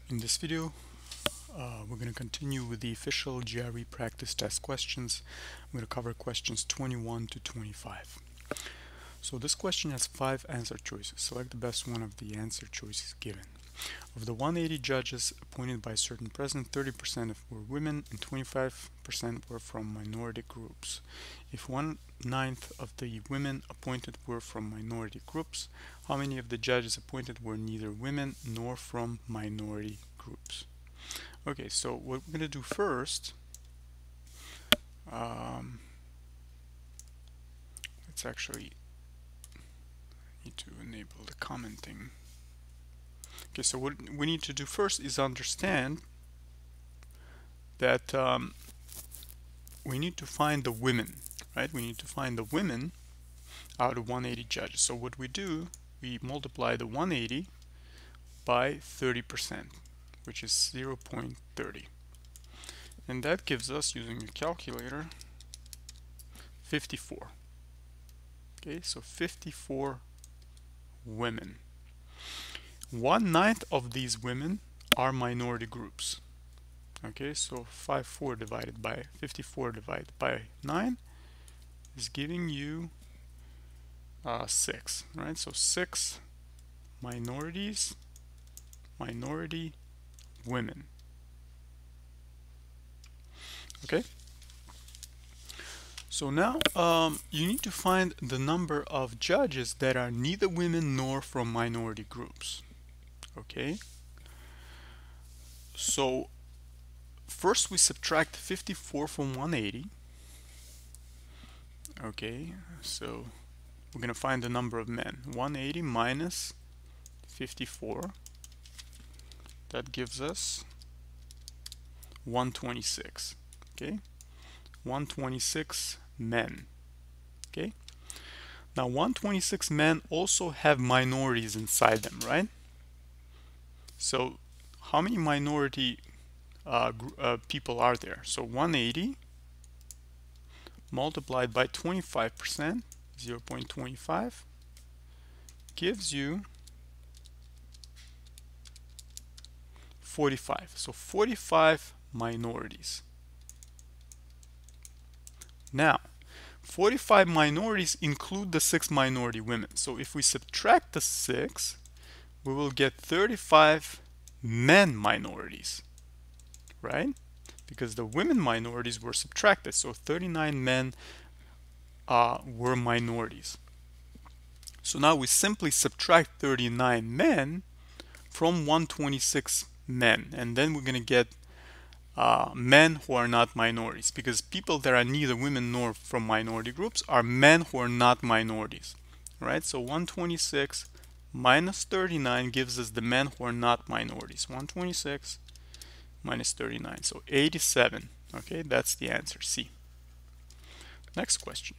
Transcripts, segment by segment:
In this video, we're going to continue with the official GRE practice test questions. I'm going to cover questions 21 to 25. So this question has 5 answer choices. Select the best one of the answer choices given. Of the 180 judges appointed by a certain president, 30% were women and 25% were from minority groups. If 1/9 of the women appointed were from minority groups, how many of the judges appointed were neither women nor from minority groups? Okay, so what we're going to do first, let's actually need to enable the commenting. Okay, so what we need to do first is understand that we need to find the women, right? We need to find the women out of 180 judges. So what we do, we multiply the 180 by 30%, which is 0.30. And that gives us, using a calculator, 54. Okay, so 54 women. 1/9 of these women are minority groups. Okay, so 54 divided by 9 is giving you 6, right? So 6 minority women. Okay, so now you need to find the number of judges that are neither women nor from minority groups. Okay, so first we subtract 54 from 180. Okay, so we're going to find the number of men. 180 minus 54, that gives us 126. Okay, 126 men. Okay, now 126 men also have minorities inside them, right? So how many minority people are there? So 180 multiplied by 25%, 0.25, gives you 45. So 45 minorities. Now, 45 minorities include the 6 minority women. So if we subtract the 6, we will get 35 men minorities, right? Because the women minorities were subtracted, so 39 men were minorities. So now we simply subtract 39 men from 126 men, and then we're going to get men who are not minorities, because people that are neither women nor from minority groups are men who are not minorities, right? So 126 minus 39 gives us the men who are not minorities. 126 minus 39, so 87. Okay, that's the answer, C. Next question,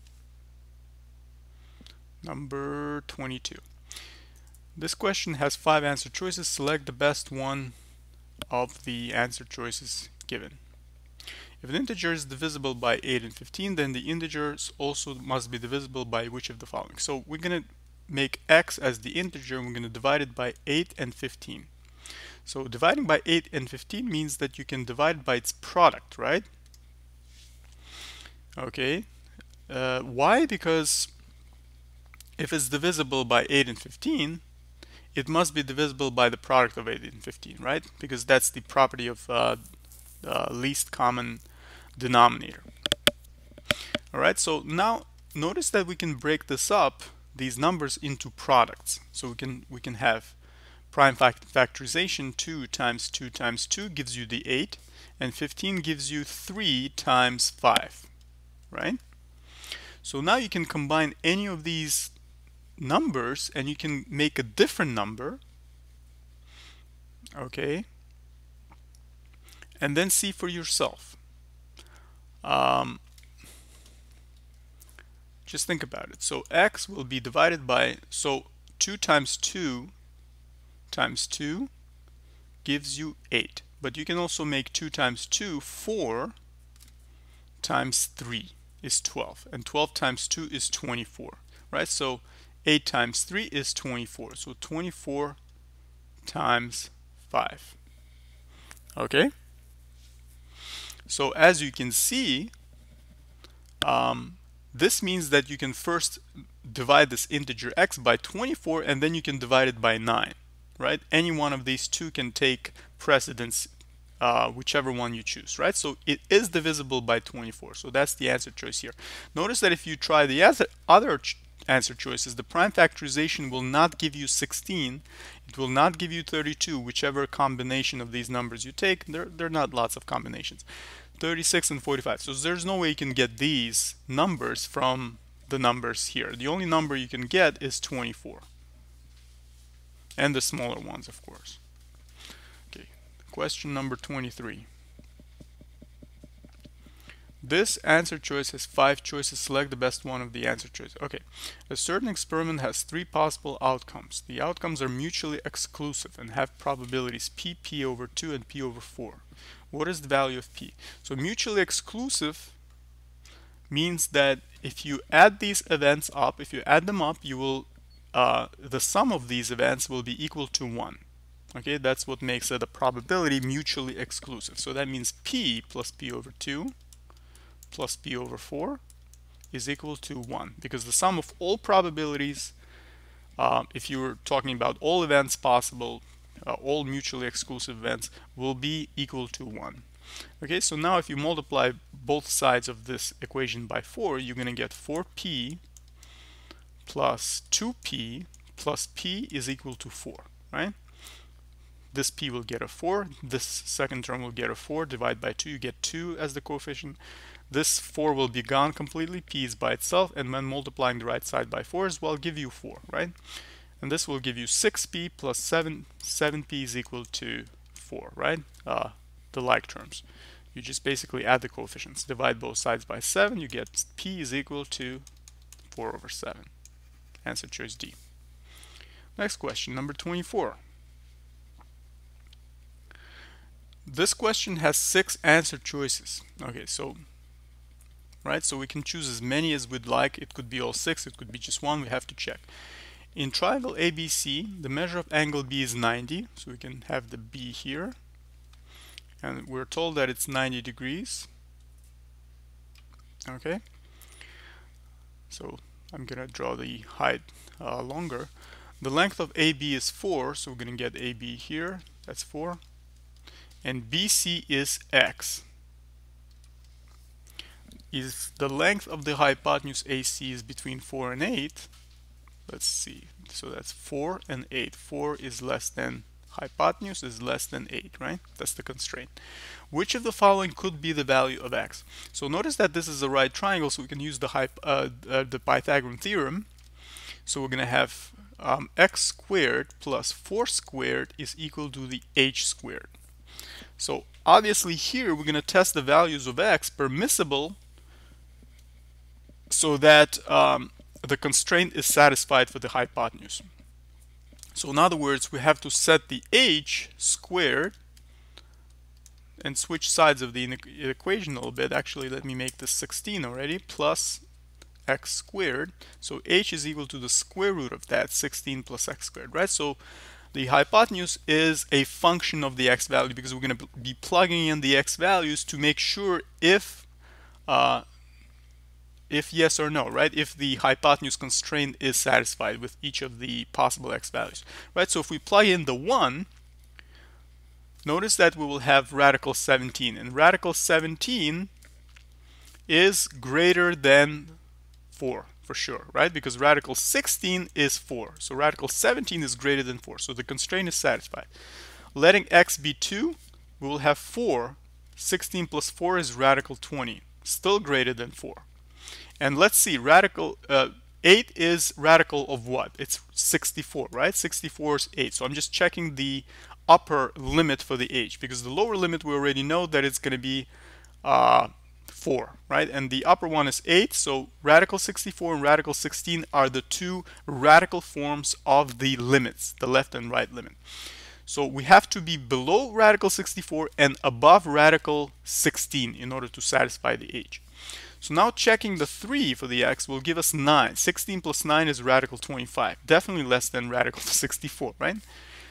number 22. This question has 5 answer choices. Select the best one of the answer choices given. If an integer is divisible by 8 and 15, then the integers also must be divisible by which of the following? So we're going to make x as the integer, and we're going to divide it by 8 and 15. So dividing by 8 and 15 means that you can divide by its product, right? Okay. Why? Because if it's divisible by 8 and 15, it must be divisible by the product of 8 and 15, right? Because that's the property of the least common denominator. All right, so now notice that we can break this up, these numbers, into products. So we can have prime factorization. 2 times 2 times 2 gives you the 8, and 15 gives you 3 times 5, right? So now you can combine any of these numbers and you can make a different number, okay, and then see for yourself. Just think about it. So x will be divided by, so 2 times 2 times 2 gives you 8, but you can also make 2 times 2 4 times 3 is 12, and 12 times 2 is 24, right? So 8 times 3 is 24, so 24 times 5. Okay? So as you can see, this means that you can first divide this integer x by 24 and then you can divide it by 9, right? Any one of these two can take precedence, whichever one you choose, right? So it is divisible by 24. So that's the answer choice here. Notice that if you try the other answer choices, the prime factorization will not give you 16. It will not give you 32, whichever combination of these numbers you take. There are not lots of combinations. 36 and 45. So there's no way you can get these numbers from the numbers here. The only number you can get is 24. And the smaller ones, of course. Okay, question number 23. This answer choice has 5 choices. Select the best one of the answer choices. Okay, a certain experiment has 3 possible outcomes. The outcomes are mutually exclusive and have probabilities p over 2 and p over 4. What is the value of p? So mutually exclusive means that if you add these events up, if you add them up, you will the sum of these events will be equal to 1. Okay, that's what makes it a probability mutually exclusive. So that means p plus p over 2 plus p over 4 is equal to 1, because the sum of all probabilities, if you were talking about all events possible, all mutually exclusive events, will be equal to 1. Okay, so now if you multiply both sides of this equation by 4, you're going to get 4p plus 2p plus p is equal to 4, right? This p will get a 4, this second term will get a 4, divide by 2, you get 2 as the coefficient. This 4 will be gone completely, p is by itself, and when multiplying the right side by 4 as well, give you 4, right? And this will give you 6p plus 7p is equal to 4, right? The like terms. You just basically add the coefficients, divide both sides by 7, you get p is equal to 4 over 7. Answer choice D. Next question, number 24. This question has 6 answer choices. Okay, so we can choose as many as we'd like. It could be all 6, it could be just 1, we have to check. In triangle ABC, the measure of angle B is 90, so we can have the B here. And we're told that it's 90 degrees. Okay. So I'm going to draw the height longer. The length of AB is 4, so we're going to get AB here. That's 4. And BC is X. If the length of the hypotenuse AC is between 4 and 8, let's see, so that's 4 and 8. 4 is less than, hypotenuse is less than 8, right? That's the constraint. Which of the following could be the value of x? So notice that this is a right triangle, so we can use the Pythagorean theorem. So we're going to have x squared plus 4 squared is equal to the h squared. So obviously here we're going to test the values of x permissible so that the constraint is satisfied for the hypotenuse. So in other words, we have to set the h squared and switch sides of the equation a little bit. Actually, let me make this 16 already, plus x squared. So h is equal to the square root of that, 16 plus x squared, right? So the hypotenuse is a function of the x value, because we're going to be plugging in the x values to make sure if yes or no, right? If the hypotenuse constraint is satisfied with each of the possible x values, right? So if we plug in the 1, notice that we will have radical 17, and radical 17 is greater than 4 for sure, right? Because radical 16 is 4, so radical 17 is greater than 4, so the constraint is satisfied. Letting x be 2, we will have 4. 16 plus 4 is radical 20, still greater than 4. And let's see, radical 8 is radical of what? It's 64, right? 64 is 8. So I'm just checking the upper limit for the h, because the lower limit we already know that it's going to be 4, right? And the upper one is 8. So radical 64 and radical 16 are the two radical forms of the limits, the left and right limit. So we have to be below radical 64 and above radical 16 in order to satisfy the h. So now checking the 3 for the x will give us 9. 16 plus 9 is radical 25. Definitely less than radical 64, right?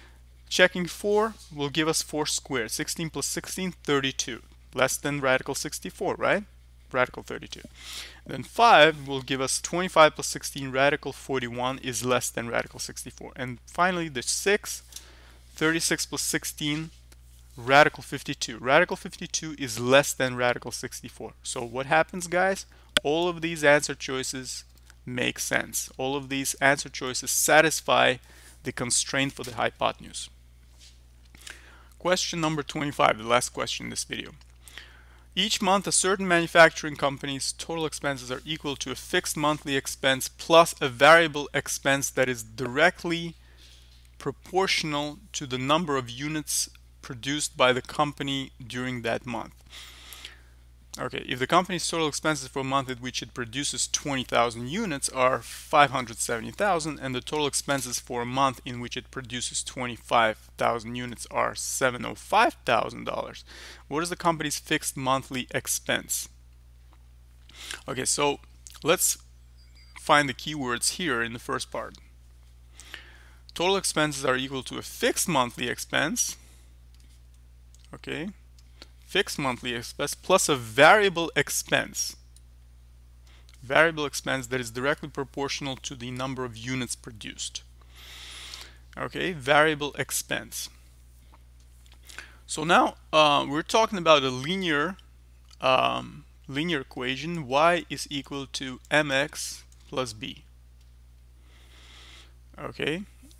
Checking 4 will give us 4 squared. 16 plus 16, 32. Less than radical 64, right? Radical 32. Then 5 will give us 25 plus 16, radical 41 is less than radical 64. And finally the 6, 36 plus 16, radical 52. Radical 52 is less than radical 64. So what happens, guys? All of these answer choices make sense. All of these answer choices satisfy the constraint for the hypotenuse. Question number 25, the last question in this video. Each month, a certain manufacturing company's total expenses are equal to a fixed monthly expense plus a variable expense that is directly proportional to the number of units produced by the company during that month. Okay, if the company's total expenses for a month in which it produces 20,000 units are 570,000 and the total expenses for a month in which it produces 25,000 units are $705,000, what is the company's fixed monthly expense? Okay, so let's find the keywords here in the first part. Total expenses are equal to a fixed monthly expense. Okay. Fixed monthly expense plus a variable expense. Variable expense that is directly proportional to the number of units produced. Okay, variable expense. So now we're talking about a linear equation. Y is equal to mx plus b. Okay.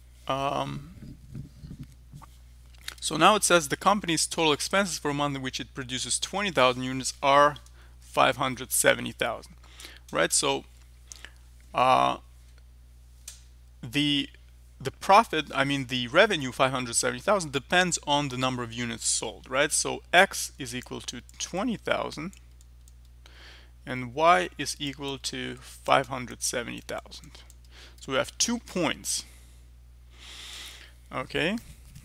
So now it says the company's total expenses for a month in which it produces 20,000 units are 570,000, right? So the profit, I mean the revenue 570,000 depends on the number of units sold, right? So X is equal to 20,000 and Y is equal to 570,000. So we have 2 points. Okay.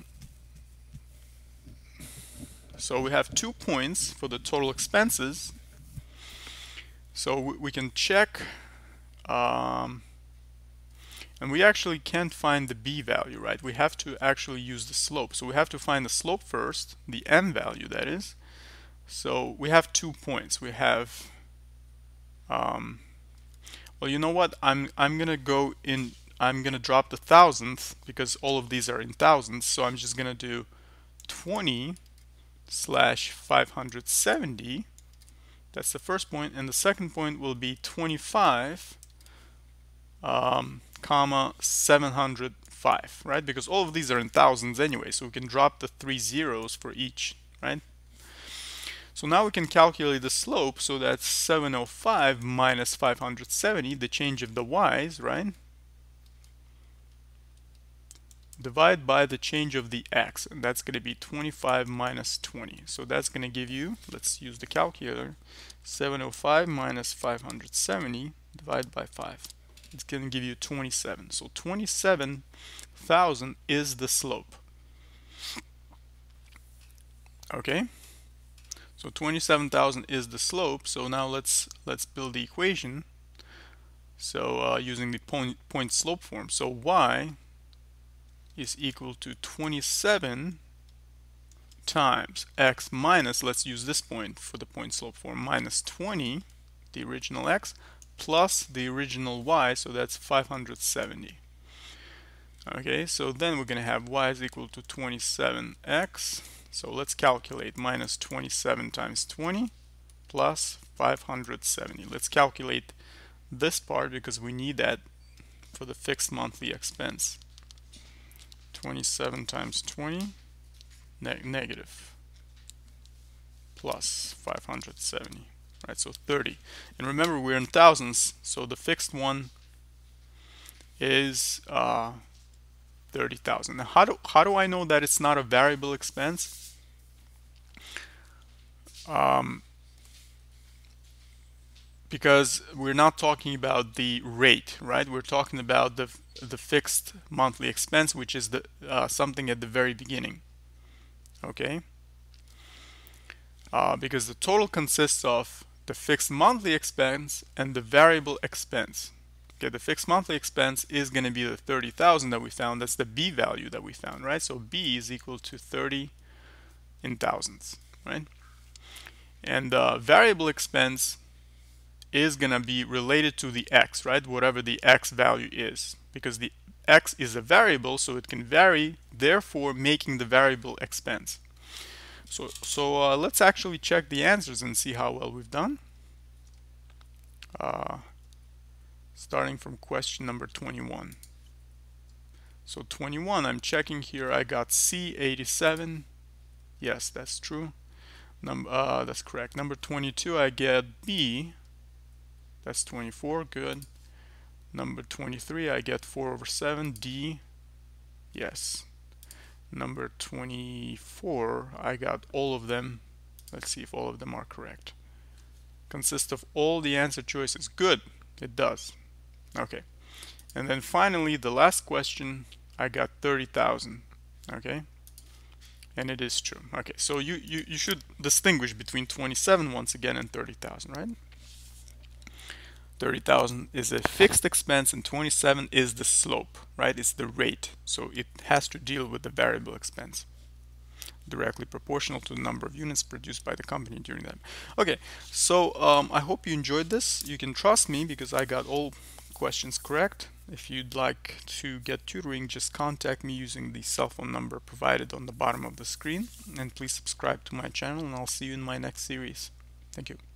So we have 2 points for the total expenses. So we can check, and we actually can't find the b value, right? We have to actually use the slope. So we have to find the slope first, the m value that is. So we have 2 points. We have, well, you know what? I'm gonna go in. I'm gonna drop the thousandth because all of these are in thousands. So I'm just gonna do 20 slash 570. That's the first point, and the second point will be 25 comma 705, right? Because all of these are in thousands anyway, so we can drop the 3 zeros for each, right? So now we can calculate the slope. So that's 705 minus 570, the change of the y's, right? Divide by the change of the x, and that's going to be 25 minus 20. So that's going to give you, let's use the calculator, 705 minus 570 divided by 5. It's going to give you 27. So 27,000 is the slope. Okay. So 27,000 is the slope. So now let's build the equation. So using the point slope form. So y is equal to 27 times x minus, let's use this point for the point slope form, minus 20, the original x, plus the original y, so that's 570. Okay, so then we're going to have y is equal to 27x. So let's calculate minus 27 times 20 plus 570. Let's calculate this part because we need that for the fixed monthly expense. 27 times 20 negative plus 570, right? So 30. And remember, we're in thousands, so the fixed one is 30,000. Now how do I know that it's not a variable expense? Because we're not talking about the rate, right? We're talking about the fixed monthly expense, which is the something at the very beginning. Okay, because the total consists of the fixed monthly expense and the variable expense. Okay, the fixed monthly expense is going to be the 30,000 that we found. That's the B value that we found, right? So B is equal to 30 in thousands, right? And variable expense is going to be related to the X, right? Whatever the X value is, because the X is a variable, so it can vary, therefore making the variable expense. So let's actually check the answers and see how well we've done. Starting from question number 21. So 21, I'm checking here. I got C 87. Yes, that's true. That's correct. Number 22, I get B. That's 24. Good. Number 23, I get 4/7. D. Yes. Number 24, I got all of them. Let's see if all of them are correct. Consists of all the answer choices. Good. It does. Okay. And then finally, the last question, I got 30,000. Okay. And it is true. Okay. So you should distinguish between 27 once again and 30,000, right? 30,000 is a fixed expense and 27 is the slope, right? It's the rate. So it has to deal with the variable expense, directly proportional to the number of units produced by the company during that. Okay, so I hope you enjoyed this. You can trust me because I got all questions correct. If you'd like to get tutoring, just contact me using the cell phone number provided on the bottom of the screen. And please subscribe to my channel, and I'll see you in my next series. Thank you.